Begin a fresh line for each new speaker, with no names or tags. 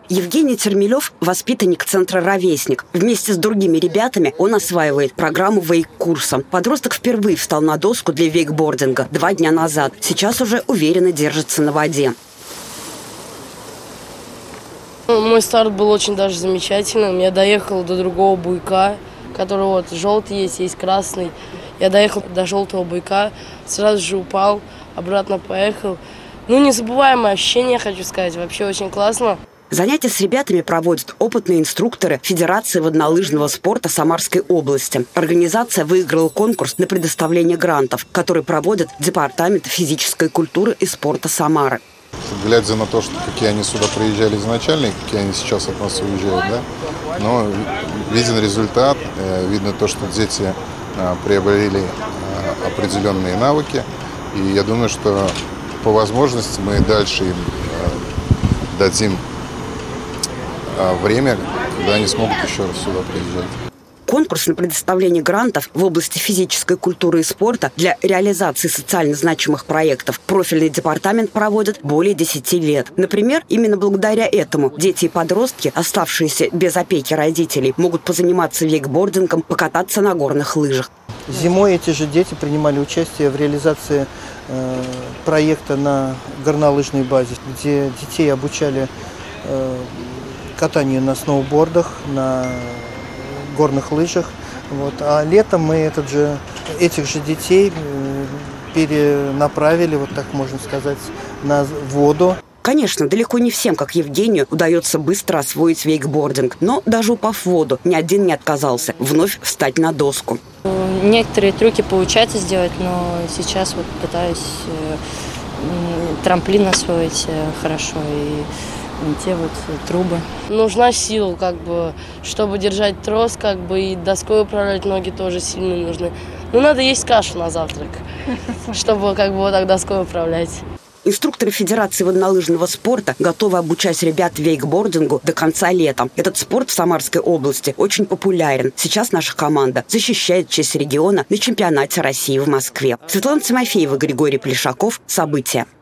Евгений Термелев – воспитанник центра «Ровесник». Вместе с другими ребятами он осваивает программу вейк-курса. Подросток впервые встал на доску для вейкбординга 2 дня назад. Сейчас уже уверенно держится на воде.
Мой старт был очень даже замечательным. Я доехал до другого буйка, который вот желтый есть красный. Я доехал до желтого буйка, сразу же упал, обратно поехал. Незабываемое ощущение, хочу сказать, вообще очень классно.
Занятия с ребятами проводят опытные инструкторы Федерации воднолыжного спорта Самарской области. Организация выиграла конкурс на предоставление грантов, который проводит Департамент физической культуры и спорта Самары.
Глядя на то, какие они сюда приезжали изначально и какие они сейчас от нас уезжают, но виден результат, видно то, что дети приобрели определенные навыки. И я думаю, что по возможности мы дальше им дадим время, когда они смогут еще раз сюда приезжать.
Конкурс на предоставление грантов в области физической культуры и спорта для реализации социально значимых проектов профильный департамент проводит более 10 лет. Например, именно благодаря этому дети и подростки, оставшиеся без опеки родителей, могут позаниматься вейкбордингом, покататься на горных лыжах.
Зимой эти же дети принимали участие в реализации проекта на горнолыжной базе, где детей обучали катанию на сноубордах, на горных лыжах. А летом мы этих же детей перенаправили, вот так можно сказать, на воду.
Конечно, далеко не всем, как Евгению, удается быстро освоить вейкбординг. Но даже упав в воду, ни один не отказался вновь встать на доску.
Некоторые трюки получается сделать, но сейчас вот пытаюсь трамплин освоить хорошо и те вот трубы.
Нужна сила, чтобы держать трос, и доской управлять, ноги тоже сильно нужны. Надо есть кашу на завтрак, чтобы вот так доской управлять.
Инструкторы Федерации воднолыжного спорта готовы обучать ребят вейкбордингу до конца лета. Этот спорт в Самарской области очень популярен. Сейчас наша команда защищает честь региона на чемпионате России в Москве. Светлана Тимофеева, Григорий Плешаков. События.